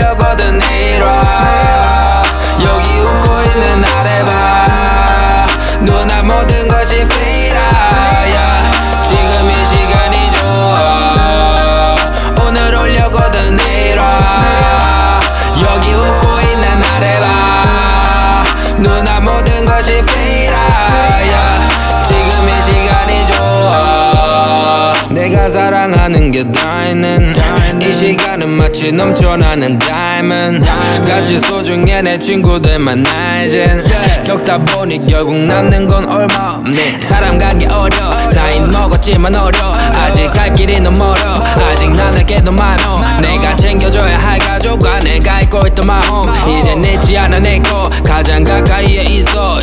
올려거든 내일 와 여기 웃고 있는 나를 봐 누나 모든 것이 fade 지금 이 시간이 좋아 오늘 올려거든 내일 와 여기 웃고 있는 나를 봐 누나 모든 것이 fade 지금 이 시간이 좋아 내가 사랑하는 게 다이는 이 시간은 마치 넘쳐나는 diamond 같이 소중해 내 친구들만 나 이젠 겪다 보니 결국 남는 건 얼마 없네 사람 가기 어려 나이 먹었지만 어려 아직 갈 길이 너무 멀어 아직 나에게 더 많어 내가 챙겨줘야 할 가족과 내가 잊고 있던 마음 이젠 잊지 않아 내 거 가장 가까이에 있어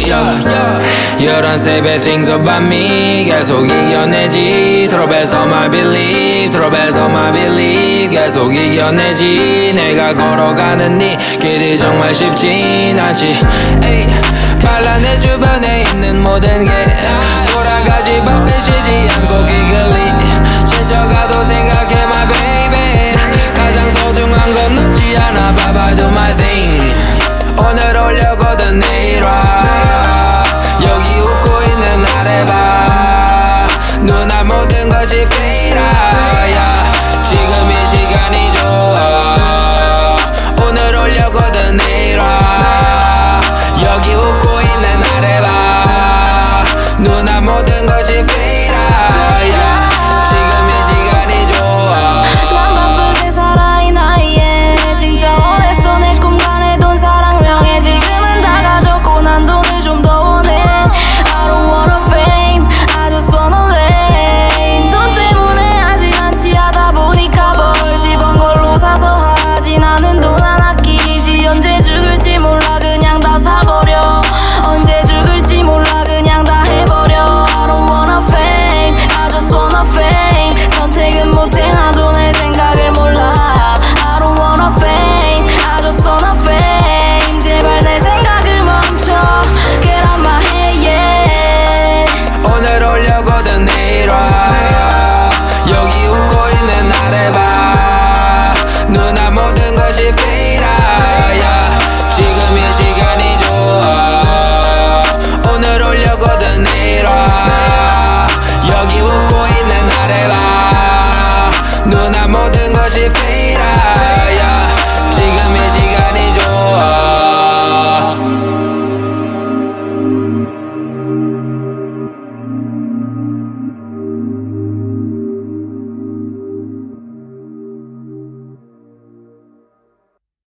11세 things about me 계속 이겨내지 트롭에서 my belief 트롭에서 my belief 계속 이겨내지 내가 걸어가는 이 길이 정말 쉽진 않지 빨라 내 주변에 있는 모든 게 돌아가지 바쁘 쉬지 않고 기글리 지쳐가도 생각해 my baby 가장 소중한 건 놓지 않아 Bye bye do my thing 오늘 올려거든 내일 와 여기 웃고 있는 나를 봐 누나 모든 것이 fade 지금 이 시간이 좋아 오늘 올려거든 내일 와 여기 웃고 있는 나를 봐 누나 모든 것이 fade 지금 이 시간이 좋아 난 바쁘게 살아 이 나이에 진짜 원했어 내 꿈간에 돈 사랑명에 지금은 다 가졌고 난 돈을 좀 더 원해 I don't wanna fame I just wanna lame 돈 때문에 하지 않지 하다 보니까 벌지 번 걸로 사서 하지 나는 돈 안 아끼지 언제 죽을지 몰라 그냥 다 사버려 언제 죽을지 몰라 그냥 다 해버려 I don't wanna fame I just wanna fame 선택은 못해 나도 내 생각을 몰라 I don't wanna fame I just wanna fame 제발 내 생각을 멈춰 Get out my head yeah 오늘 올려거든 내일 와 여기 웃고 있는 나를 봐 누나 모든 것이 fade 지금 이 시간이 좋아 오늘 올려거든 내일 와 여기 웃고 있는 나를 봐 누나 모든 것이 fade